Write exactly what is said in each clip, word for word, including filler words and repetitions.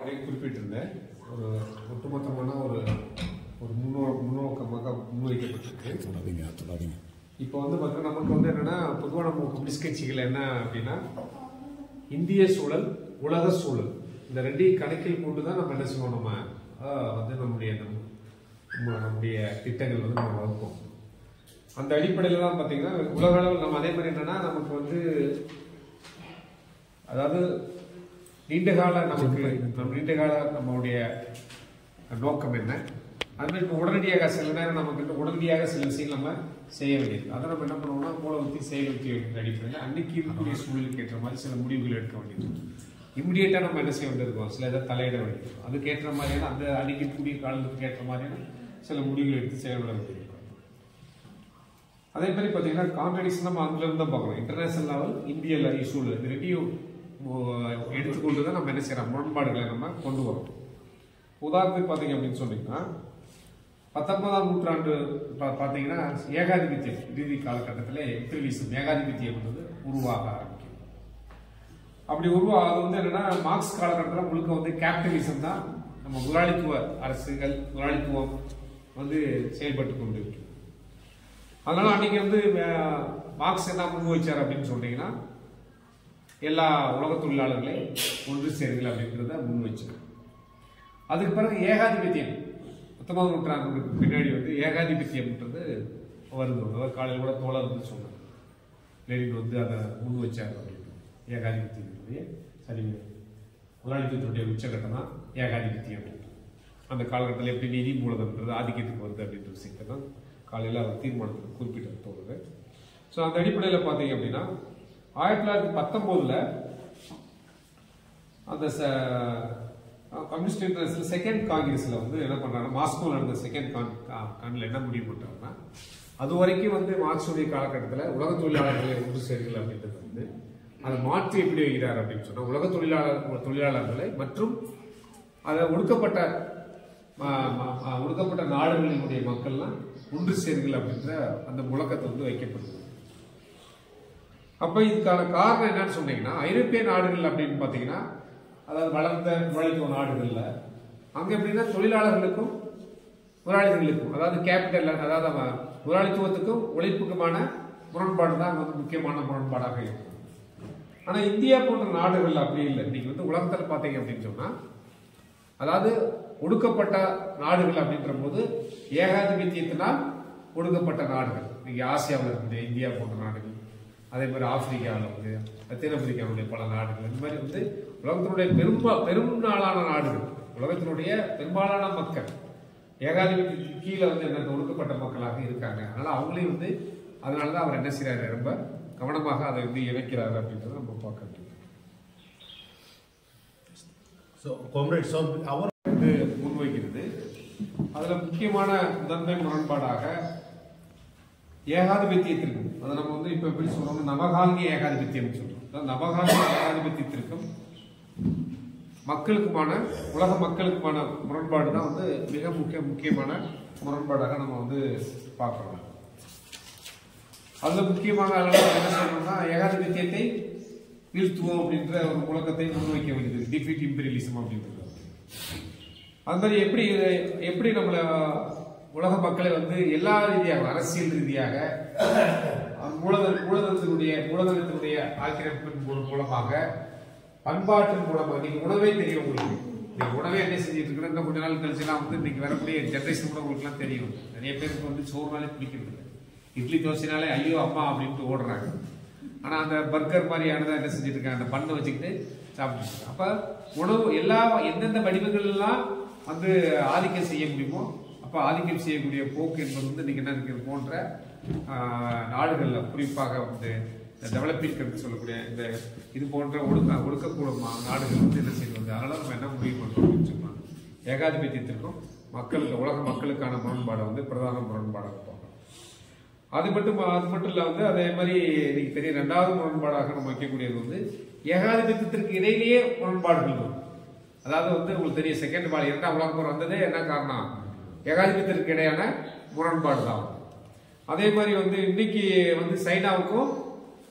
அப்படின்னு குறிப்பிட்டிருந்தேன். ஒரு ஒட்டுமொத்தமான ஒரு ஒரு முன்னோ முன்னோக்கமாக முன்வைக்கப்பட்டிருக்கு. இப்போ வந்து பார்த்தீங்கன்னா நமக்கு வந்து என்னன்னா பொதுவாக நம்ம கம்யூனிஸ்ட் கட்சிகள் என்ன அப்படின்னா இந்திய சூழல் உலக சூழல் இந்த ரெண்டையும் கணக்கில் கொண்டு தான் நம்ம என்ன செய்வோம், நம்ம வந்து நம்முடைய நம்முடைய திட்டங்கள் வந்து நம்ம வகுப்போம். அந்த அடிப்படையில் தான் பார்த்தீங்கன்னா உலக அளவில் நம்ம அதே மாதிரி என்னன்னா நமக்கு வந்து அதாவது நீண்டகால நமக்கு நம்ம நீண்டகால நம்மளுடைய நோக்கம் என்ன, அதுமாதிரி இப்போ உடனடியாக சில நேரம் நமக்கு உடனடியாக சில விஷயங்கள் நம்ம செய்ய வேண்டியது. அதை நம்ம என்ன பண்ணுவோம்னா மூல ஊற்றி செயல் ஊற்றி வைக்கிற அடிப்படையில் அன்னைக்கு இருக்கக்கூடிய சூழலுக்கு ஏற்ற மாதிரி சில முடிவுகள் எடுக்க வேண்டியது. இம்மிடியேட்டாக நம்ம என்ன செய்ய வேண்டியிருக்கோம், சில இதை தலையிட வேண்டியது. அதுக்கேற்ற மாதிரியான அந்த அன்னைக்கு இருக்கக்கூடிய காலத்துக்கு ஏற்ற மாதிரியான சில முடிவுகள் எடுத்து செயல்பட வேண்டியிருக்கும். அதே மாதிரி பார்த்தீங்கன்னா காம்படிஷன் நம்ம அங்கிலிருந்து தான் பார்க்கணும். இன்டர்நேஷனல் லெவல் இந்திய இஷ்யூல இது ரெண்டையும் எடுத்துக்கொண்டு தான் நம்ம என்ன செய்யறோம், முரண்பாடுகளை நம்ம கொண்டு வரோம். உதாரணத்துக்கு பார்த்தீங்க அப்படின்னு சொன்னீங்கன்னா பத்தொன்பதாம் நூற்றாண்டு பார்த்தீங்கன்னா ஏகாதிபத்தியம் இறுதி காலகட்டத்தில் எம்பிரியலிசம் ஏகாதிபத்தியம் என்பது உருவாக ஆரம்பிக்கும். அப்படி உருவாக அது வந்து என்னன்னா மார்க்ஸ் காலகட்டத்தில் முழுக்க வந்து கேபிட்டலிசம் தான் நம்ம முதலாளித்துவ அரசுகள் முதலாளித்துவம் வந்து செயல்பட்டு கொண்டு இருக்கு. அதனால அன்னைக்கு வந்து மார்க்ஸ் என்ன முன் வச்சார் அப்படின்னு சொன்னீங்கன்னா எல்லா உலக தொழிலாளர்களையும் ஒன்று சேருங்கள் அப்படின்றத முன் வச்சார். அதுக்கு பிறகு ஏகாதிபத்தியம் பத்தொன்பதாம் நூற்றாண்டுக்கு பின்னாடி வந்து ஏகாதிபத்தியம்ன்றது வருது. அதாவது காலையில் கூட தோழர் வந்து சொன்னார், லெனின் வந்து அதை முன் வச்சார் அப்படின்னு. ஏகாதிபத்தியத்தினுடைய சரி முதலாளித்துவத்தினுடைய உச்சகட்டம் தான் ஏகாதிபத்தியம் அப்படின்றது. அந்த காலகட்டத்தில் எப்படி நிதி மூலதனன்றது ஆதிக்கத்துக்கு வருது அப்படின்ற விஷயத்தை தான் காலையில் அவர் தீர்மானத்தில் குறிப்பிட்ட தோணுது. ஸோ அந்த அடிப்படையில் பார்த்தீங்க அப்படின்னா ஆயிரத்தி தொள்ளாயிரத்தி பத்தொன்பதுல அந்த கம்யூனிஸ்ட் இன்டர்நேஷனல் செகண்ட் காங்கிரஸ்ல வந்து என்ன பண்றாங்க, மாஸ்கோவில் நடந்த செகண்ட் கான்ல என்ன முடிவு பண்றாங்கன்னா அது வரைக்கும் வந்து மார்க்சுடைய காலகட்டத்தில் உலக தொழிலாளர்களை ஒன்று சேருங்கள் அப்படின்றது வந்து அதை மாற்றி எப்படி வைக்கிறார் அப்படின்னு சொன்னா உலக தொழிலாளர் தொழிலாளர்களை மற்றும் அதை ஒடுக்கப்பட்ட ஒடுக்கப்பட்ட நாடுகளினுடைய மக்கள்லாம் ஒன்று சேருங்கள் அப்படின்ற அந்த முழக்கத்தை வந்து வைக்கப்படுது. அப்ப இதுக்கான காரணம் என்னன்னு சொன்னீங்கன்னா ஐரோப்பிய நாடுகள் அப்படின்னு பாத்தீங்கன்னா அதாவது வளர்ந்த முதலாளித்துவ நாடுகள்ல அங்க எப்படின்னா தொழிலாளர்களுக்கும் முதலாளிகளுக்கும் அதாவது கேபிட்டல் அதாவது முதலாளித்துவத்துக்கும் உழைப்புக்குமான முரண்பாடு தான் வந்து முக்கியமான முரண்பாடாக இருக்கும். ஆனா இந்தியா போன்ற நாடுகள் அப்படி இல்லை. இன்னைக்கு வந்து உலகத்தில் பார்த்தீங்க அப்படின்னு சொன்னா அதாவது ஒடுக்கப்பட்ட நாடுகள் அப்படின்ற போது ஏகாதிபத்தியத்தினால் ஒடுக்கப்பட்ட நாடுகள் இன்னைக்கு ஆசியாவில் இருக்கக்கூடிய இந்தியா போன்ற நாடுகள், அதே மாதிரி ஆப்பிரிக்காவில் வந்து தென் அமெரிக்காவுடைய பல நாடுகள், இந்த மாதிரி வந்து உலகத்தினுடைய பெரும்பா பெரும் நாளான நாடுகள் உலகத்தினுடைய பெரும்பாலான மக்கள் ஏகாதிபத்தியத்துக்கு கீழே வந்து என்ன ஒடுக்கப்பட்ட மக்களாக இருக்காங்க. அதனால அவங்களையும் வந்து அதனாலதான் அவர் என்ன செய்யறாரு, ரொம்ப கவனமாக அதை வந்து இணைக்கிறாரு அப்படின்றத நம்ம பார்க்க முடியும். அவர் வந்து முன்வைக்கிறது அதுல முக்கியமான முதன்மை முரண்பாடாக ஏகாதிபத்தியத்திற்கும் அதை நம்ம வந்து இப்ப எப்படி சொல்றோம் நவகாந்திய ஏகாதிபத்தியம் சொல்றோம். நவகாந்திய ஏகாதிபத்தியத்திற்கும் மக்களுக்குமான உலக மக்களுக்குமான முரண்பாடு தான் வந்து மிக முக்கிய முக்கியமான முரண்பாடாக நம்ம வந்து பார்க்கிறோம். அதுல முக்கியமாக என்ன சொல்லணும்னா ஏகாதிபத்தியத்தை வீழ்த்துவோம் அப்படின்ற ஒரு முழக்கத்தை முன்வைக்க வேண்டியது டிஃபீட் இம்பீரியலிசம் அப்படின்றது. அது மாதிரி எப்படி எப்படி நம்மள உலக மக்களை வந்து எல்லா ரீதியாக அரசியல் ரீதியாக மூலதன மூலதனத்தினுடைய மூலதனத்தினுடைய ஆக்கிரமிப்பின் மூலமாக பண்பாட்டின் மூலமாக நீங்க உணவே தெரியும் உங்களுக்கு. நீங்க உணவே என்ன செஞ்சுட்டு இருக்கிற இந்த கொஞ்ச நாள் கழிச்சுலாம் வந்து இன்னைக்கு வரக்கூடிய ஜென்ரேஷன் கூட உங்களுக்கு எல்லாம் தெரியும். நிறைய பேருக்கு வந்து சோறுனாலே பிடிக்கிறது இல்லை, இட்லி தோசைனாலே ஐயோ அம்மா அப்படின்ட்டு ஓடுறாங்க. ஆனா அந்த பர்கர் மாதிரியானதான் என்ன செஞ்சுட்டு இருக்காங்க, அந்த பண்ணை வச்சுக்கிட்டு சாப்பிட்டு. அப்ப உணவு எல்லா எந்தெந்த வடிவங்கள் எல்லாம் வந்து ஆதிக்கம் செய்ய முடியுமோ அப்ப ஆதிக்கம் செய்யக்கூடிய போக்கு என்பது வந்து இன்னைக்கு என்ன இருக்கிறது போன்ற நாடுகள்ல குறிப்பாக வந்து டெவலப்பிங் கண்ட்ரி சொல்லக்கூடிய இந்த இது போன்ற ஒடுக்க ஒடுக்கக்கூடும் நாடுகள் வந்து என்ன செய்வது. அதனால நம்ம என்ன முடிவு பண்றோம் அப்படின்னு சொன்னா ஏகாதிபத்தியத்திற்கும் மக்களுக்கு உலக மக்களுக்கான முரண்பாடை வந்து பிரதான முரண்பாடாக பார்க்கணும். அது மட்டும் அது மட்டும் இல்ல வந்து அதே மாதிரி இன்னைக்கு தெரிய இரண்டாவது முரண்பாடாக நம்ம வைக்கக்கூடியது வந்து ஏகாதிபத்தியத்திற்கு இடையிலேயே முரண்பாடுகள் வரும். அதாவது வந்து உங்களுக்கு தெரியும் செகண்ட் வார் இரண்டாம் உலக போர் வந்ததே என்ன காரணம், ஏகாதிபத்தியத்திற்கு இடையான முரண்பாடு தான். அதே மாதிரி வந்து இன்னைக்கு வந்து சைனாவுக்கும்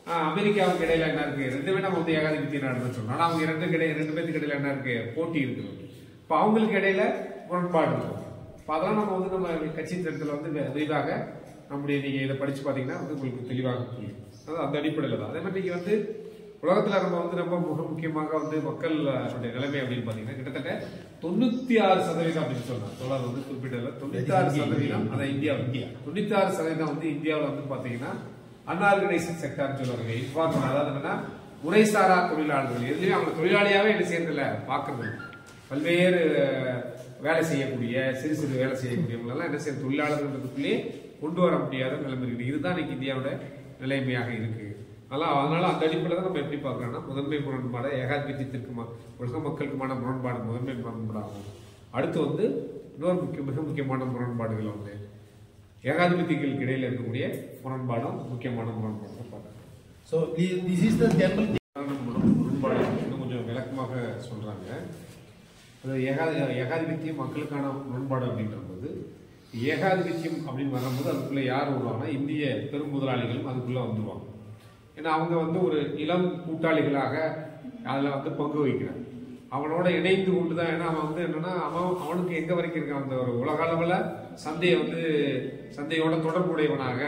அமெரிக்காவுக்கு இடையில என்ன இருக்கு, ரெண்டுமே நம்ம வந்து ஏகாதிபத்திய நாடுன்னு சொல்றோம். ஆனா அவங்க ரெண்டு கிடையாது, ரெண்டு பேருக்கு இடையில என்ன இருக்கு, போட்டி இருக்கு. இப்ப அவங்களுக்கு இடையில முரண்பாடு இருக்கும். இப்ப அதெல்லாம் நம்ம வந்து நம்ம கட்சி திட்டத்தில் வந்து விரிவாக நம்முடைய நீங்க இதை படிச்சு பாத்தீங்கன்னா வந்து உங்களுக்கு தெளிவாக புரியும். அதாவது அந்த அடிப்படையில் தான். அதே மாதிரி நீங்க வந்து உலகத்துல நம்ம வந்து ரொம்ப மிக முக்கியமாக வந்து மக்களுடைய நிலைமை அப்படின்னு பாத்தீங்கன்னா கிட்டத்தட்ட தொண்ணூத்தி ஆறு சதவீதம் அப்படின்னு சொன்னாங்க. தொடர் வந்து குறிப்பிட்டதுல தொண்ணூத்தி ஆறு சதவீதம் அதான் இந்தியா இந்தியா தொண்ணூத்தி ஆறு சதவீதம் வந்து இந்தியாவில் வந்து பாத்தீங்கன்னா அன்ஆர்கனைஸ்ட் செக்டார்னு சொல்லுவாங்க. இன்ஃபார்மல், அதாவது என்னன்னா முறைசாரா தொழிலாளர்கள். எதுலயும் அவங்க தொழிலாளியாவே என்ன செய்யறதில்ல, பாக்குறது. பல்வேறு வேலை செய்யக்கூடிய சிறு சிறு வேலை செய்யக்கூடியவங்க எல்லாம் என்ன செய்ய தொழிலாளர்களுக்குள்ளே கொண்டு வர முடியாத நிலைமை இருக்கு. இதுதான் இன்னைக்கு இந்தியாவோட நிலைமையாக இருக்கு. அதனால அதனால அந்த அடிப்படையில் நம்ம எப்படி பார்க்கறோம்னா முதன்மை முரண்பாடு ஏகாதிபத்தியத்திற்கு உலக மக்களுக்குமான முரண்பாடு முதன்மை முரண்பாடாகும். அடுத்து வந்து இன்னொரு முக்கிய மிக முக்கியமான முரண்பாடுகள் வந்து ஏகாதிபத்தியங்களுக்கு இடையில இருக்கக்கூடிய முரண்பாடும் முக்கியமான முரண்பாடு பார்க்கலாம். So this is the general முரண்பாடு இன்னும் கொஞ்சம் விளக்கமாக சொல்றாங்க. அது ஏகாதி ஏகாதிபத்தியம் மக்களுக்கான முரண்பாடு அப்படின்றது ஏகாதிபத்தியம் அப்படின்னு வரும்போது அதுக்குள்ள யார் வருவாங்கன்னா இந்திய பெரும் முதலாளிகளும் அதுக்குள்ள வந்துருவாங்க. ஏன்னா அவங்க வந்து ஒரு இளம் கூட்டாளிகளாக அதில் வந்து பங்கு வகிக்கிறாங்க. அவனோட இணைந்து கொண்டுதான். ஏன்னா அவன் வந்து என்னன்னா அவன் அவனுக்கு எங்க வரைக்கும் இருக்கான், அந்த ஒரு உலக அளவில் சந்தையை வந்து சந்தையோட தொடர்புடையவனாக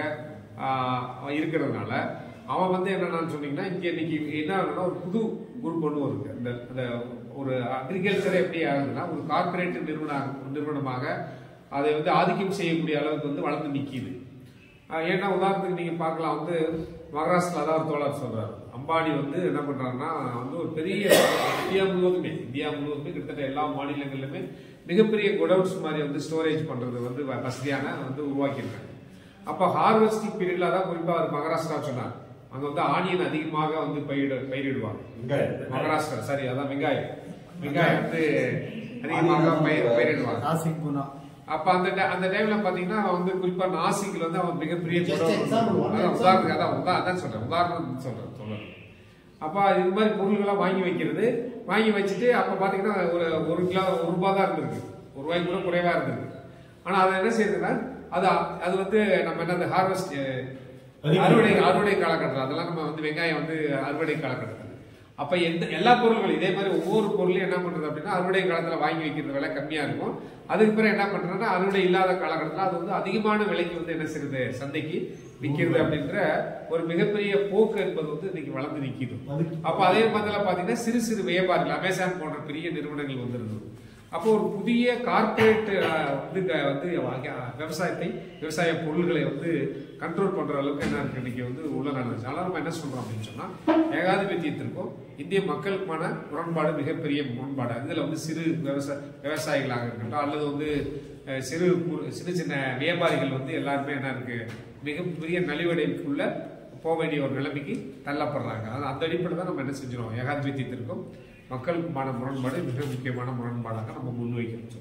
அவன் இருக்கிறதுனால அவன் வந்து என்னன்னு சொன்னீங்கன்னா இங்க இன்னைக்கு என்ன ஆகுதுன்னா ஒரு புது குரூப் ஒன்று வருது. இந்த அந்த ஒரு அக்ரிகல்ச்சர் எப்படி ஆகுதுன்னா ஒரு கார்பரேட் நிறுவன நிறுவனமாக அதை வந்து ஆதிக்கம் செய்யக்கூடிய அளவுக்கு வந்து வளர்ந்து நிற்கிது. ஏன்னா உதாரணத்துக்கு நீங்க பார்க்கலாம், வந்து மகாராஷ்டிரா தான் ஒரு தோழர் சொல்றாரு, அம்பானி வந்து என்ன பண்றாருன்னா வந்து ஒரு பெரிய இந்தியா முழுவதுமே இந்தியா முழுவதுமே கிட்டத்தட்ட எல்லா மாநிலங்களிலுமே மிகப்பெரிய குடவுன்ஸ் மாதிரி வந்து ஸ்டோரேஜ் பண்றது வந்து வசதியான வந்து உருவாக்கியிருக்காங்க. அப்ப ஹார்வெஸ்டிங் பீரியட்ல தான் குறிப்பா அவர் மகாராஷ்டிரா சொன்னார், அங்க வந்து ஆனியன் அதிகமாக வந்து பயிரிட பயிரிடுவாங்க. மகாராஷ்டிரா சரி அதான் வெங்காயம் வெங்காயம் வந்து அதிகமாக பயிர் பயிரிடுவாங்க. நாசிக் பூனா. அப்ப அந்த அந்த டைம்ல பாத்தீங்கன்னா வந்து குறிப்பா நாசிக்ல வந்து அவன் மிகப்பெரிய உதாரணத்துக்கு அதான் அதான் சொல்றேன் உதாரணம் சொல்றேன் சொல்றேன் அப்ப இது மாதிரி பொருள்கள்லாம் வாங்கி வைக்கிறது, வாங்கி வச்சுட்டு அப்ப பாத்தீங்கன்னா ஒரு ஒரு கிலோ ஒரு ரூபாய் தான் இருந்திருக்கு, ஒரு ரூபாய்க்கு கூட குறைவா இருந்திருக்கு. ஆனா அதை என்ன செய்யுதுன்னா அது அது வந்து நம்ம என்ன அந்த ஹார்வெஸ்ட் அறுவடை அறுவடை காலகட்டத்தில் அதெல்லாம் நம்ம வந்து வெங்காயம் வந்து அறுவடை காலகட்டத்தில் அப்ப எந்த எல்லா பொருட்களும் இதே மாதிரி ஒவ்வொரு பொருளையும் என்ன பண்றது அப்படின்னா அறுவடை காலத்துல வாங்கி வைக்கிறது விலை கம்மியா இருக்கும். அதுக்கு பிறகு என்ன பண்றதுன்னா அறுவடை இல்லாத காலகட்டத்தில் அது வந்து அதிகமான விலைக்கு வந்து என்ன செய்யுது சந்தைக்கு விற்கிறது அப்படின்ற ஒரு மிகப்பெரிய போக்கு என்பது வந்து இன்னைக்கு வளர்ந்து நிற்கிது. அப்ப அதே மாதிரி பாத்தீங்கன்னா சிறு சிறு வியாபாரிகள் அமேசான் போன்ற பெரிய நிறுவனங்கள் வந்துருது. அப்போ ஒரு புதிய கார்பரேட் வந்து விவசாயத்தை விவசாய பொருள்களை வந்து கண்ட்ரோல் பண்ற அளவுக்கு என்ன இருக்கு இன்னைக்கு வந்து உள்ள நடந்துச்சு. அதனால நம்ம என்ன சொல்றோம் அப்படின்னு சொன்னா ஏகாதிபத்தியத்திற்கும் இந்திய மக்களுக்குமான முரண்பாடு மிகப்பெரிய முரண்பாடு. இதுல வந்து சிறு விவசாய விவசாயிகளாக இருக்கட்டும் அல்லது வந்து சிறு சின்ன சின்ன வியாபாரிகள் வந்து எல்லாருமே என்ன இருக்கு மிகப்பெரிய நலிவடைக்குள்ள போக வேண்டிய ஒரு நிலைமைக்கு தள்ளப்படுறாங்க. அதாவது அந்த அடிப்படையில் தான் நம்ம என்ன செஞ்சிடும் ஏகாதிபத்தியத்திற்கும் மக்களுக்குமான முரண்பாடு மிக முக்கியமான முரண்பாடாக நம்ம முன்வைக்கிறோம்.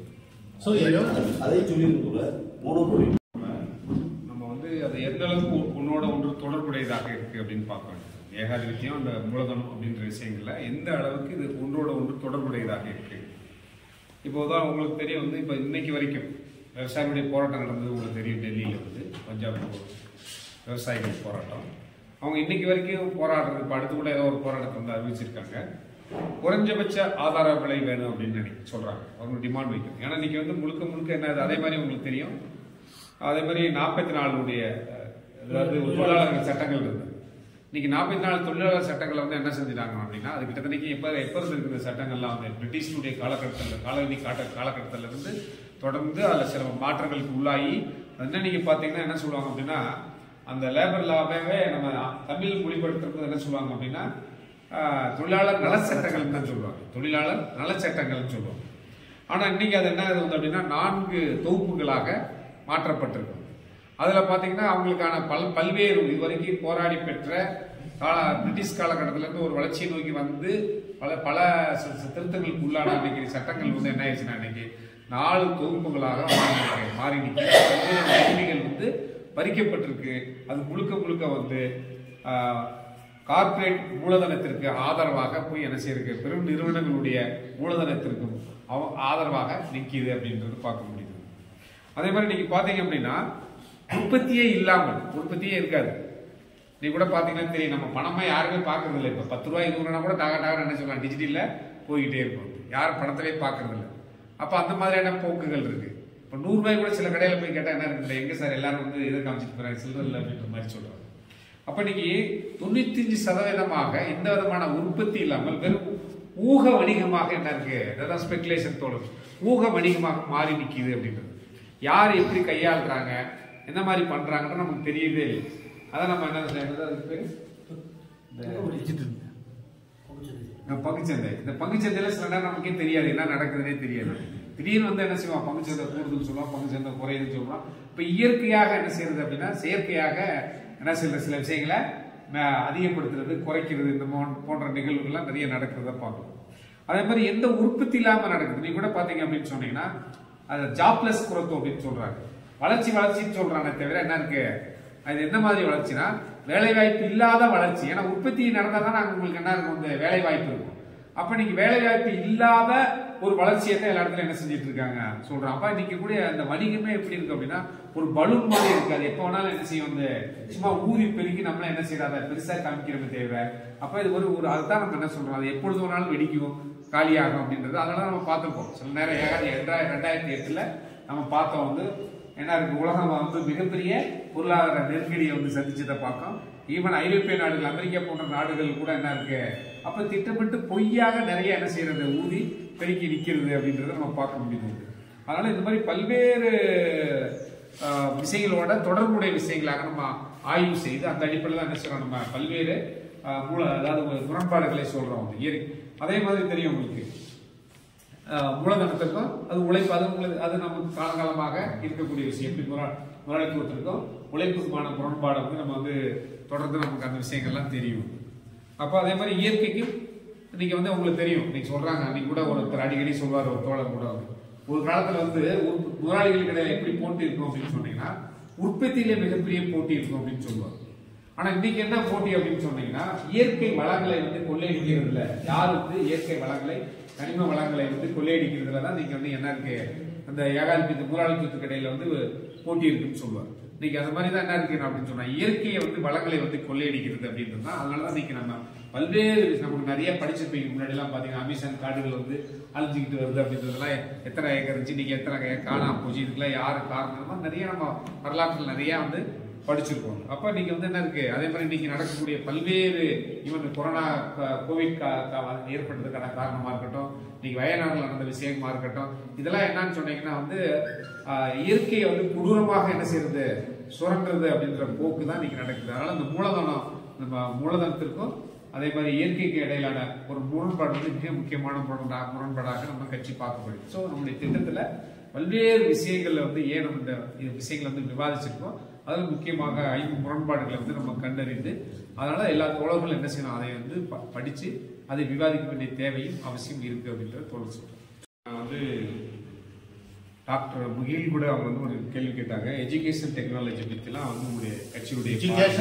அதை சொல்லி நம்ம வந்து அது எந்த அளவுக்கு ஒன்னோட ஒன்று தொடர்புடையதாக இருக்கு அப்படின்னு பார்க்கணும். ஏகாதிபத்தியம் அந்த மூலதனம் அப்படின்ற விஷயங்கள்ல எந்த அளவுக்கு இது ஒன்றோட ஒன்று தொடர்புடையதாக இருக்கு. இப்போதான் உங்களுக்கு தெரியும் வந்து இப்ப இன்னைக்கு வரைக்கும் விவசாயிகளுடைய போராட்டம் நடந்தது உங்களுக்கு தெரியும். டெல்லியில வந்து பஞ்சாப் விவசாயிகள் போராட்டம் அவங்க இன்னைக்கு வரைக்கும் போராடுறது. இப்ப அடுத்து கூட ஏதோ ஒரு போராட்டத்தை வந்து அறிவிச்சிருக்காங்க. குறைஞ்சபட்ச ஆதார விலை வேணும் அப்படின்னு நினைக்க சொல்றாங்க. அவங்க டிமாண்ட் வைக்கணும். ஏன்னா இன்னைக்கு வந்து முழுக்க முழுக்க என்ன அதே மாதிரி உங்களுக்கு தெரியும். அதே மாதிரி நாற்பத்தி நாலுடைய அதாவது தொழிலாளர்கள் சட்டங்கள் இருந்தது. இன்னைக்கு நாற்பத்தி நாலு தொழிலாளர் சட்டங்களை வந்து என்ன செஞ்சிட்டாங்க அப்படின்னா அது கிட்டத்தட்ட எப்ப எப்ப இருக்கிற சட்டங்கள்லாம் வந்து பிரிட்டிஷனுடைய காலகட்டத்தில் காலனி காட்ட காலகட்டத்தில் இருந்து தொடர்ந்து அதில் சில மாற்றங்களுக்கு உள்ளாகி என்ன நீங்க பாத்தீங்கன்னா என்ன சொல்லுவாங்க அப்படின்னா அந்த லேபர் லாவே நம்ம தமிழ் மொழிபெயர்க்கிறது என்ன சொல்லுவாங்க அப்படின்னா தொழிலாளர் நல சட்டங்கள் தான் சொல்லுவாங்க. தொழிலாளர் நல சட்டங்கள் சொல்லுவாங்க. ஆனா இன்னைக்கு அது என்ன வந்து அப்படின்னா நான்கு தொகுப்புகளாக மாற்றப்பட்டிருக்கு. அதுல பாத்தீங்கன்னா அவங்களுக்கான பல் பல்வேறு இதுவரைக்கும் போராடி பெற்ற கால பிரிட்டிஷ் காலகட்டத்தில இருந்து ஒரு வளர்ச்சியை நோக்கி வந்து பல பல திருத்தங்களுக்கு உள்ளான இன்னைக்கு சட்டங்கள் வந்து என்ன ஆயிடுச்சுன்னா இன்னைக்கு நாலு தொகுப்புகளாக மாறி உரிமைகள் வந்து பறிக்கப்பட்டிருக்கு. அது முழுக்க முழுக்க வந்து கார்பரேட் மூலதனத்திற்கு ஆதரவாக போய் என்ன செய்யிருக்கு பெரும் நிறுவனங்களுடைய மூலதனத்திற்கும் ஆதரவாக நிற்கிது அப்படின்றது பார்க்க முடியுது. அதே மாதிரி நீங்க பாத்தீங்க அப்படின்னா உற்பத்தியே இல்லாமல் உற்பத்தியே இருக்காது. நீ கூட பாத்தீங்கன்னா தெரியும், நம்ம பணமா யாருமே பாக்குறது இல்லை. இப்ப பத்து ரூபாய் இருபது ரூபா கூட டாக டாக என்ன சொல்லலாம், டிஜிட்டல்ல போய்கிட்டே இருக்கும், யாரும் பணத்திலே பாக்குறது இல்லை. அப்ப அந்த மாதிரியான போக்குகள் இருக்கு. இப்ப நூறு ரூபாய் கூட சில கடையில போய் கேட்டா என்ன இருக்கு, எங்க சார் எல்லாரும் வந்து இதை காமிச்சிட்டு போறாங்க, சில்லற இல்லை அப்படின்ற மாதிரி சொல்றாங்க. அப்ப இன்னைக்கு தொண்ணூத்தி அஞ்சு சதவீதமாக எந்த விதமான உற்பத்தி இல்லாமல் வெறும் ஊக வணிகமாக என்ன இருக்கு, அதான் ஸ்பெகுலேஷன் தோணும், ஊக வணிகமாக மாறி நிக்குது அப்படின்றது. யார் எப்படி கையாளுறாங்க, என்ன மாதிரி பண்றாங்கன்னு நமக்கு தெரியவே இல்லை. அதான் நம்ம என்ன செய்யறது, அதுக்கு பேரு பங்குச்சந்தை. இந்த பங்குச்சந்தையில சில நேரம் நமக்கே தெரியாது என்ன நடக்குதுன்னே தெரியாது. திடீர்னு வந்து என்ன செய்வோம், பங்குச்சந்தை கூடுதல் சொல்லுவோம், பங்குச்சந்தை குறையுதுன்னு சொல்லுவோம். இப்ப இயற்கையாக என்ன செய்யறது அப்படின்னா, செயற்கையாக என்ன செய்யற சில விஷயங்களை அதிகப்படுத்துறது, குறைக்கிறது, இந்த போன்ற நிகழ்வுகள்லாம் நிறைய நடக்கிறத பார்க்கணும். அதே மாதிரி எந்த உற்பத்தி இல்லாம நடக்குது. நீ கூட பாத்தீங்க அப்படின்னு சொன்னீங்கன்னா அது ஜாப்லெஸ் குரோத் அப்படின்னு சொல்றாங்க. வளர்ச்சி வளர்ச்சின்னு சொல்றாங்க தவிர என்ன இருக்கு, அது எந்த மாதிரி வளர்ச்சினா வேலை வாய்ப்பு இல்லாத வளர்ச்சி. ஏன்னா உற்பத்தி நடந்தா தான் நாங்க உங்களுக்கு என்ன இருக்கும், இந்த வேலை வாய்ப்பு இருக்கும். அப்ப நீங்க வேலை வாய்ப்பு இல்லாத ஒரு வளர்ச்சியை தான் எல்லா இடத்துல என்ன செஞ்சிட்டு இருக்காங்க சொல்றாங்க. அப்ப இன்னைக்கு கூட அந்த வணிகமே எப்படி இருக்கு அப்படின்னா ஒரு பலூன் மாதிரி இருக்கு. அது எப்ப வேணாலும் என்ன செய்யும், வந்து சும்மா ஊறி பெருக்கி நம்மள என்ன செய்யறாத பெருசா காமிக்கிறோமே தேவை. அப்ப இது ஒரு ஒரு அதுதான் நம்ம என்ன சொல்றோம், அது எப்பொழுது வேணாலும் வெடிக்கும், காலியாகும் அப்படின்றது. அதனால நம்ம பார்த்துருப்போம் சில நேரம் ரெண்டாயிரத்தி எட்டுல நம்ம பார்த்தோம் வந்து என்ன இருக்கு, உலகம் வந்து மிகப்பெரிய பொருளாதார நெருக்கடியை வந்து சந்திச்சதை பார்க்கோம். ஈவன் ஐரோப்பிய நாடுகள், அமெரிக்கா போன்ற நாடுகள் கூட என்ன இருக்கு, அப்ப திட்டமிட்டு பொய்யாக நிறைய என்ன செய்யறது, ஊதி பெருக்கி நிக்கிறது அப்படின்றத நம்ம பார்க்க முடியுது. அதனால இந்த மாதிரி பல்வேறு விஷயங்களோட தொடர்புடைய விஷயங்களாக நம்ம ஆய்வு செய்து அந்த அடிப்படையில் தான் என்ன செய்யறோம், நம்ம பல்வேறு மூல அதாவது முரண்பாடுகளை சொல்றோம். அதே மாதிரி தெரியும் உங்களுக்கு மூலதனத்திற்கும் அது உழைப்பு, அது அது நமக்கு காலகாலமாக இருக்கக்கூடிய விஷயம். எப்படி முதலாளித்துவத்திற்கும் உழைப்புக்குமான முரண்பாடு வந்து நம்ம வந்து தொடர்ந்து நமக்கு அந்த விஷயங்கள்லாம் தெரியும். அப்போ அதே மாதிரி இயற்கைக்கும் இன்னைக்கு வந்து உங்களுக்கு தெரியும், இன்னைக்கு சொல்றாங்க, அன்னைக்கு கூட ஒருத்தர் அடிக்கடி சொல்வார், ஒரு தோழர் கூட வந்து ஒரு காலத்துல வந்து முதலாளிகளுக்கு இடையில எப்படி போட்டி இருக்கும் அப்படின்னு சொன்னீங்கன்னா உற்பத்தியிலே மிகப்பெரிய போட்டி இருக்கும் அப்படின்னு சொல்லுவாங்க. ஆனா இன்னைக்கு என்ன போட்டி அப்படின்னு சொன்னீங்கன்னா இயற்கை வளங்களை வந்து கொள்ளையடிக்கிறது இல்ல, யார் வந்து இயற்கை வளங்களை கனிம வளங்களை வந்து கொள்ளையடிக்கிறதுல தான் நீங்க வந்து என்ன இருக்கு, அந்த ஏகாதிபத்திய முதலாளித்துவத்துக்கு இடையில வந்து போட்டி இருக்குன்னு சொல்லுவாங்க. இன்னைக்கு அந்த மாதிரி தான் என்ன இருக்கு அப்படின்னு சொன்னா இயற்கையை வந்து வளங்களை வந்து கொள்ளையடிக்கிறது அப்படின்றது தான். அதனாலதான் இன்னைக்கு நம்ம பல்வேறு நமக்கு நிறைய படிச்சிருப்பீங்க. முன்னாடி எல்லாம் பாத்தீங்கன்னா அமேசான் காடுகள் வந்து அழிஞ்சுக்கிட்டு வருது அப்படின்றதுலாம் எத்தனை ஏக்கர் இருந்துச்சு, இன்னைக்கு எத்தனை காணாம போச்சு, இதுக்கெல்லாம் யாரு காரணம், நிறைய நம்ம வரலாற்றில் நிறைய வந்து படிச்சிருக்கோம். அப்ப நீங்க வந்து என்ன இருக்கு, அதே மாதிரி இன்னைக்கு நடக்கக்கூடிய பல்வேறு இவன் கொரோனா கோவிட் ஏற்பட்டதுக்கான காரணமா இருக்கட்டும், இன்னைக்கு வயநாடுல நடந்த விஷயமா இருக்கட்டும், இதெல்லாம் என்னன்னு சொன்னீங்கன்னா வந்து இயற்கையை வந்து கொடூரமாக என்ன செய்யறது, சுரண்டுறது அப்படின்ற போக்கு தான் இன்னைக்கு நடக்குது. அதனால இந்த மூலதனம், நம்ம மூலதனத்திற்கும் அதே மாதிரி இயற்கைக்கு இடையிலான ஒரு முரண்பாடு வந்து மிக முக்கியமான முரண்பாடாக நம்ம கட்சி பார்க்கப்படுது. ஸோ நம்முடைய திட்டத்துல பல்வேறு விஷயங்கள்ல வந்து ஏன் நம்ம இந்த விஷயங்களை வந்து விவாதிச்சிருக்கோம். அதில் முக்கியமாக ஐந்து முரண்பாடுகளை வந்து நம்ம கண்டறிந்து அதனால எல்லா தோழர்களும் என்ன செய்யணும், அதை வந்து படிச்சு அதை விவாதிக்க வேண்டிய தேவையும் அவசியம் இருக்கு அப்படின்ற தோழர் சொல்றேன். நான் வந்து டாக்டர் முகில் கூட அவங்க வந்து ஒரு கேள்வி கேட்டாங்க, எஜுகேஷன் டெக்னாலஜி பற்றிலாம் வந்து உங்களுடைய கட்சியுடைய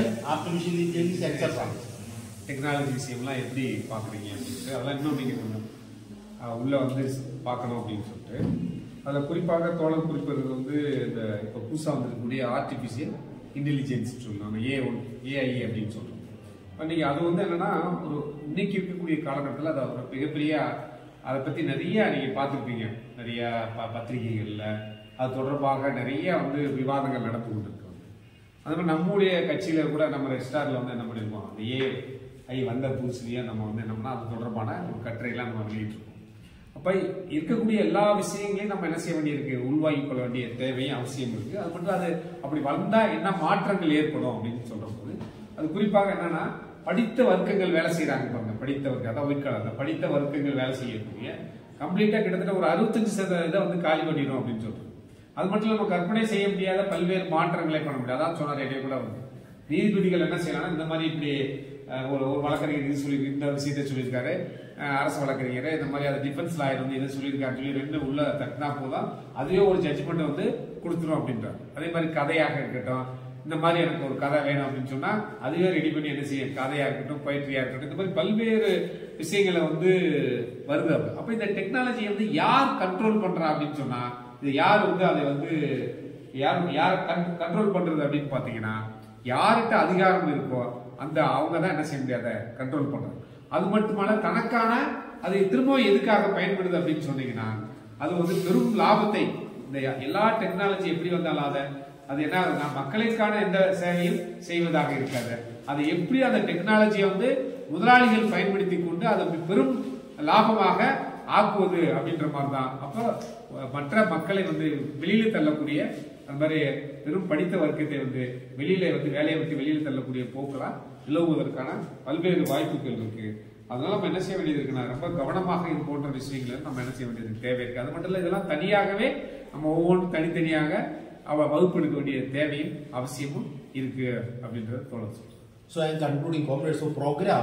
டெக்னாலஜி விஷயம்லாம் எப்படி பார்க்குறீங்க அப்படின்ட்டு, அதெல்லாம் இன்னும் நீங்கள் கொஞ்சம் உள்ள வந்து பார்க்கணும் அப்படின்னு சொல்லிட்டு அதில் குறிப்பாக தோழர் குறிப்பது வந்து இந்த இப்போ புதுசாக வந்திருக்கக்கூடிய ஆர்டிஃபிஷியல் இன்டெலிஜென்ஸ் சொல்லுவாங்க, ஏ ஒன் ஏஐ அப்படின்னு சொல்கிறோம். இன்னைக்கு அது வந்து என்னன்னா ஒரு இன்னைக்கு இருக்கக்கூடிய காலகட்டத்தில் அது ஒரு மிகப்பெரிய அதை பற்றி நிறைய நீங்கள் பார்த்துருப்பீங்க, நிறைய ப பத்திரிகைகளில் அது தொடர்பாக நிறைய வந்து விவாதங்கள் நடந்து கொண்டிருக்கோம். அது மாதிரி நம்முடைய கட்சியில் கூட நம்ம ரெஸ்டாரில் வந்து என்ன பண்ணியிருக்கோம், அந்த ஏஐ வந்த புதுசுலேயே நம்ம வந்து என்னம்னா அது தொடர்பான ஒரு கட்டுரையெல்லாம் நம்ம வெளியிட்டிருக்கோம். அப்ப இருக்கக்கூடிய எல்லா விஷயங்களையும் நம்ம என்ன செய்ய வேண்டியிருக்கு, உள்வாங்கிக் கொள்ள வேண்டிய தேவையும் அவசியம் இருக்கு. அது மட்டும் அது அப்படி வந்தா என்ன மாற்றங்கள் ஏற்படும் அப்படின்னு சொல்ற போது அது குறிப்பாக என்னன்னா படித்த வர்க்கங்கள் வேலை செய்யறாங்க பாருங்க, படித்த வர்க்கம் அதான் ஒயிட்காலர், அந்த படித்த வர்க்கங்கள் வேலை செய்யக்கூடிய கம்ப்ளீட்டா கிட்டத்தட்ட ஒரு அறுபத்தஞ்சு சதவீதம் வந்து காலி பண்ணிடும் அப்படின்னு சொல்றோம். அது மட்டும் நம்ம கற்பனை செய்ய முடியாத பல்வேறு மாற்றங்களை பண்ண முடியாது. அதான் சொன்னார் இடையே கூட வந்து நீதிபதிகள் என்ன செய்யலாம், இந்த மாதிரி இப்படி ஒரு ஒரு வழக்கறிஞர் இது சொல்லி இந்த விஷயத்தை சொல்லியிருக்காரு, அரசு வழக்கறிஞர் இந்த மாதிரி அதை டிஃபென்ஸ் லாயர் வந்து இதை சொல்லியிருக்காரு சொல்லி ரெண்டு உள்ள தட்டினா போதும் அதுவே ஒரு ஜட்ஜ்மெண்ட் வந்து கொடுத்துரும் அப்படின்றார். அதே மாதிரி கதையாக இருக்கட்டும், இந்த மாதிரி எனக்கு ஒரு கதை வேணும் அப்படின்னு சொன்னா அதுவே ரெடி பண்ணி என்ன செய்யும், கதையா இருக்கட்டும், பொயிட்ரியா இருக்கட்டும், இந்த மாதிரி பல்வேறு விஷயங்களை வந்து வருது. அப்ப இந்த டெக்னாலஜி வந்து யார் கண்ட்ரோல் பண்றா அப்படின்னு சொன்னா இது யார் வந்து அதை வந்து யார் யார் கண்ட்ரோல் பண்றது அப்படின்னு பாத்தீங்கன்னா யார்கிட்ட அதிகாரம் இருக்கோ அந்த அவங்க தான் என்ன செய்ய முடியாத கண்ட்ரோல் பண்றாங்க. அது மட்டுமல்ல தனக்கான அது திரும்ப எதுக்காக பயன்படுது அப்படின்னு சொன்னீங்கன்னா அது வந்து பெரும் லாபத்தை இந்த எல்லா டெக்னாலஜி எப்படி வந்தாலும் அதை அது என்ன ஆகுதுன்னா மக்களுக்கான எந்த சேவையும் செய்வதாக இருக்காது. அது எப்படி அந்த டெக்னாலஜியை வந்து முதலாளிகள் பயன்படுத்தி கொண்டு அதை பெரும் லாபமாக ஆக்குவது அப்படின்ற மாதிரி தான். அப்போ மற்ற மக்களை வந்து வெளியில தள்ளக்கூடிய அந்த மாதிரி பெரும் படித்த வர்க்கத்தை வந்து வெளியில வந்து வேலையை விட்டு வெளியில தள்ளக்கூடிய போக்கெல்லாம் நிலவுவதற்கான பல்வேறு வாய்ப்புகள் இருக்கு. அதனால நம்ம என்ன செய்ய வேண்டியது இருக்குன்னா ரொம்ப கவனமாக இது போன்ற விஷயங்களை நம்ம என்ன செய்ய வேண்டியது தேவை இருக்கு. அது மட்டும் இல்ல இதெல்லாம் தனியாகவே நம்ம ஒவ்வொன்றும் தனித்தனியாக அவ வகுப்பு எடுக்க வேண்டிய தேவையும் அவசியமும் இருக்கு அப்படின்றது தோணுது. So I am concluding comrades of program.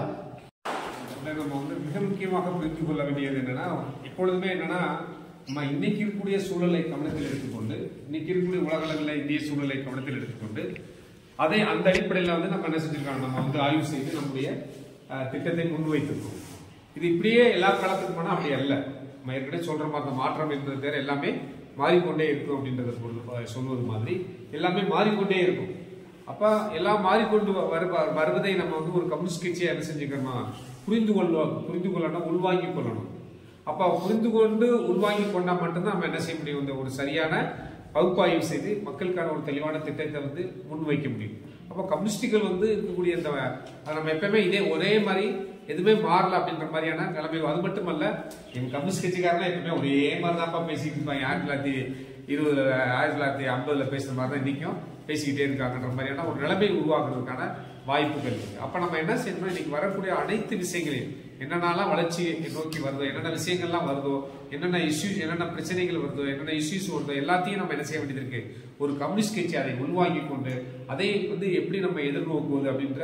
நம்ம வந்து மிக முக்கியமாக புரிந்து கொள்ள வேண்டியது என்னன்னா எப்பொழுதுமே என்னன்னா நம்ம இன்னைக்கு இருக்கக்கூடிய சூழலை கவனத்தில் எடுத்துக்கொண்டு இன்னைக்கு இருக்கக்கூடிய உலகளவில் இந்திய சூழலை கவனத்தில் எடுத்துக்கொண்டு அதை அந்த அடிப்படையில் வந்து நம்ம என்ன செஞ்சிருக்கோம் நம்ம வந்து ஆய்வு செய்து நம்முடைய திட்டத்தை முன்வைத்திருக்கோம். இது இப்படியே எல்லா காலத்துக்கு போனா அப்படி அல்ல. நம்ம ஏற்கனவே சொல்ற மாதிரி மாற்றம் என்பது பேர் எல்லாமே மாறிக்கொண்டே இருக்கும் அப்படின்றத பொருள் சொல்வது மாதிரி எல்லாமே மாறிக்கொண்டே இருக்கும். அப்ப எல்லாம் மாறிக்கொண்டு வருவதை நம்ம வந்து ஒரு கம்யூனிஸ்ட் கட்சியை என்ன செஞ்சுக்கணுமா புரிந்து கொள்வோம் புரிந்து கொள்ளணும் உள்வாங்கி கொள்ளணும். அப்ப புரிந்து கொண்டு உள்வாங்கி கொண்டா மட்டும்தான் நம்ம என்ன செய்ய முடியும் இந்த ஒரு சரியான பகுப்பாய்வு செய்து மக்களுக்கான ஒரு தெளிவான திட்டத்தை வந்து முன்வைக்க முடியும். அப்போ கம்யூனிஸ்டுகள் வந்து இருக்கக்கூடிய இந்த நம்ம எப்பவுமே இதே ஒரே மாதிரி எதுவுமே மாறல அப்படின்ற மாதிரியான நிலைமை. அது மட்டுமல்ல எங்க கம்யூனிஸ்ட் கட்சிக்காரங்க எப்பவுமே ஒரே மாதிரி தான்ப்பா பேசிக்கிட்டு இருப்பாங்க. ஆயிரத்தி தொள்ளாயிரத்தி இருபதுல ஆயிரத்தி தொள்ளாயிரத்தி ஐம்பதுல பேசுற மாதிரி தான் இன்னைக்கும் பேசிக்கிட்டே இருக்காங்கன்ற மாதிரியான ஒரு நிலைமை உருவாக்குறதுக்கான வாய்ப்புகள் இருக்கு. அப்ப நம்ம என்ன செய்யணும் இன்னைக்கு வரக்கூடிய அனைத்து விஷயங்களையும் என்னென்னலாம் வளர்ச்சி நோக்கி வருதோ என்னென்ன விஷயங்கள்லாம் வருதோ என்னென்ன இஷ்யூஸ் என்னென்ன பிரச்சனைகள் வருதோ என்னென்ன இஷ்யூஸ் வருதோ எல்லாத்தையும் நம்ம என்ன செய்ய வேண்டியது இருக்கு. ஒரு கம்யூனிஸ்ட் கட்சி அதை உள்வாங்கி கொண்டு அதை வந்து எப்படி நம்ம எதிர்நோக்குவது அப்படின்ற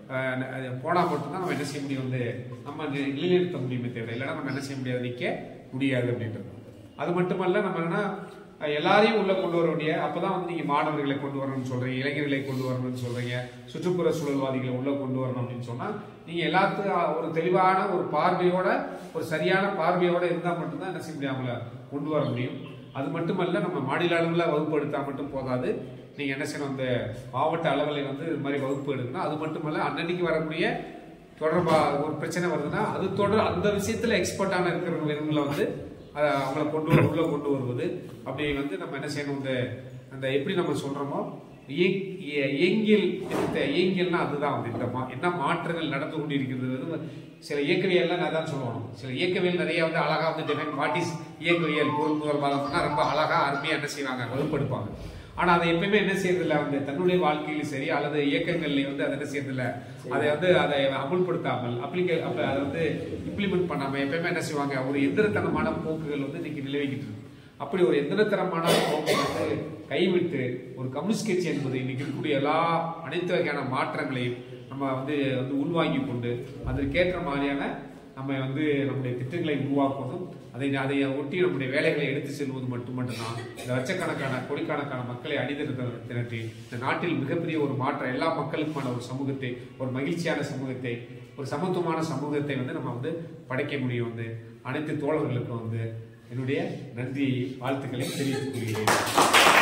போனா மட்டும்தான் நம்ம என்ன செய்ய முடியும் வந்து நம்ம நிலைநிறுத்த முடியுமே தேவை. இல்லைன்னா நம்ம என்ன செய்ய முடியாது நிற்க முடியாது அப்படின்றது. அது மட்டுமல்ல நம்ம என்ன எல்லாரையும் உள்ள கொண்டு வர வேண்டிய அப்பதான் வந்து நீங்க மாணவர்களை கொண்டு வரணும்னு சொல்றீங்க இளைஞர்களை கொண்டு வரணும்னு சொல்றீங்க சுற்றுப்புற சூழல்வாதிகளை உள்ள கொண்டு வரணும் அப்படின்னு சொன்னா நீங்க எல்லாத்துக்கும் ஒரு தெளிவான ஒரு பார்வையோட ஒரு சரியான பார்வையோட இருந்தா மட்டும்தான் என்ன செய்ய முடியாமல கொண்டு வர முடியும். அது மட்டுமல்ல நம்ம மாநில அளவில் வகுப்பு எடுத்தா மட்டும் போதாது. நீங்க என்ன செய்யணும் அந்த மாவட்ட அளவில் வந்து இது மாதிரி வகுப்பு எடுக்கணும். அது மட்டுமல்ல அன்னன்னைக்கு வரக்கூடிய தொடர்பா ஒரு பிரச்சனை வருதுன்னா அது தொடர் அந்த விஷயத்துல எக்ஸ்பர்ட்டான இருக்கிறவங்களை வந்து அவங்களை கொண்டு வர உள்ள கொண்டு வருவது அப்படி வந்து நம்ம என்ன செய்யணும் இந்த அந்த எப்படி நம்ம சொல்றோமோ இயங்கியல் இயங்கியல்னா அதுதான் வந்து இந்த என்ன மாற்றங்கள் நடந்து கொண்டு இருக்கிறது. சில இயக்கவியல் நான் தான் சொல்லுவோம். சில இயக்கவியல் நிறைய வந்து அழகா வந்து டிஃபைன் வாட் இஸ் இயக்கவியல் பொருள் முதல் பாதம்னா ரொம்ப அழகா அருமையா என்ன செய்வாங்க வகுப்படுப்பாங்க. ஆனா அதை எப்பயுமே என்ன செய்யறதில்ல வந்து தன்னுடைய வாழ்க்கையிலும் சரி அல்லது இயக்கங்கள்லயும் வந்து அதை என்ன செய்யறதில்ல அதை வந்து அதை அமுல்படுத்தாமல் அப்ளிகே அதை வந்து இம்ப்ளிமெண்ட் பண்ணாம எப்பயுமே என்ன செய்வாங்க ஒரு எந்திரத்தனமான போக்குகள் வந்து இன்னைக்கு நிலவிக்கிட்டு இருக்கு. அப்படி ஒரு எந்திரத்தனமான போக்கு வந்து கைவிட்டு ஒரு கம்யூனிஸ்ட் கட்சி என்பது இன்னைக்கு இருக்கக்கூடிய எல்லா அனைத்து வகையான மாற்றங்களையும் நம்ம வந்து வந்து உள்வாங்கி கொண்டு அதற்கேற்ற மாதிரியான நம்ம வந்து நம்முடைய திட்டங்களை உருவாக்குவதும் அதை அதை ஒட்டி நம்முடைய வேலைகளை எடுத்து செல்வது மட்டும் மட்டும்தான் இந்த லட்சக்கணக்கான கோடிக்கணக்கான மக்களை அணிதிருத்த திரட்டி இந்த நாட்டில் மிகப்பெரிய ஒரு மாற்றம் எல்லா மக்களுக்குமான ஒரு சமூகத்தை ஒரு மகிழ்ச்சியான சமூகத்தை ஒரு சமத்துவமான சமூகத்தை வந்து நம்ம வந்து படைக்க முடியும். வந்து அனைத்து தோழர்களுக்கும் வந்து என்னுடைய நன்றி வாழ்த்துக்களை தெரிவித்துக் கொள்கிறேன்.